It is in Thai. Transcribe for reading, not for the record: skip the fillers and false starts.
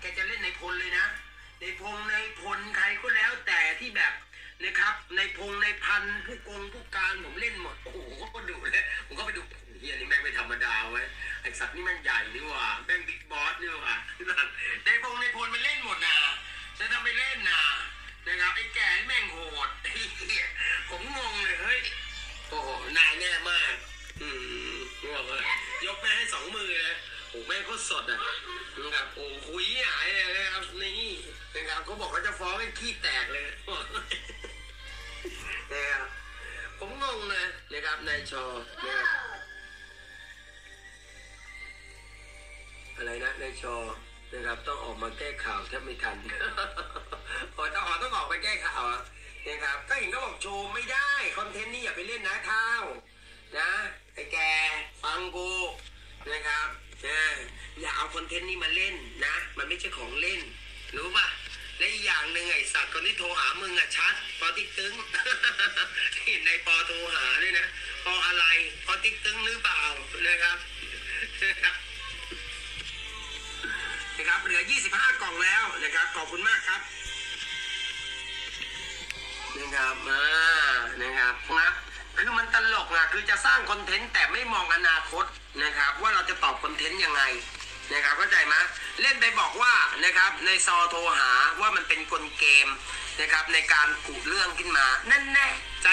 แกจะเล่นในพลเลยนะในพงในพลใครก็แล้วแต่ที่แบบนะครับในพงในพันผู้การผมเล่นหมดโอ้โหก็ดูเลยผมก็ไปดูเฮียนี่แม่งไม่ธรรมดาเว้ยไอสัตว์นี่แม่งใหญ่นี่ว่าแม่งบิ๊กบอสนี่ว่าในพงในพลมันเล่นหมดนะจะทำไปเล่นนะครับไอ้แก่แม่งโหดผมงงเลยเฮ้ยโอ้โหนายแน่มากบอกเลยยกแม่ให้2 มือเลยโอ้แม่ก็สดนะครับโอ้คุยหายเลยนะครับนี่นะครับเขาบอกว่าจะฟ้องให้ขี้แตกเลยนะครับผมงงเลยนะครับนายชอนะครับอะไรนะนายชอนะครับต้องออกมาแก้ข่าวแทบไม่ทันต้องออกไปแก้ข่าวนะครับก็เห็นก็บอกโชว์ไม่ได้คอนเทนต์นี่อย่าไปเล่นนะเท้านะไอ้แกฟังกูนะครับอย่าเอาคอนเทนต์นี้มาเล่นนะมันไม่ใช่ของเล่นรู้ป่ะและอีกอย่างหนึ่งไอ้สัตว์คนที่โทรหามึงชัดปอติ๊กตึงเห็นในปอโทรหาด้วยนะปออะไรปอติ๊กตึงหรือเปล่านะครับนะครับเหลือ25 กล่องแล้วนะครับขอบคุณมากครับนะครับนะครับนะคือมันตลกคือจะสร้างคอนเทนต์แต่ไม่มองอนาคตนะครับว่าเราจะตอบคอนเทนต์ยังไงนะครับเข้าใจไหมเล่นไปบอกว่านะครับในซอโทรหาว่ามันเป็นกลเกมนะครับในการกุเรื่องขึ้นมานั่นแน่ใจ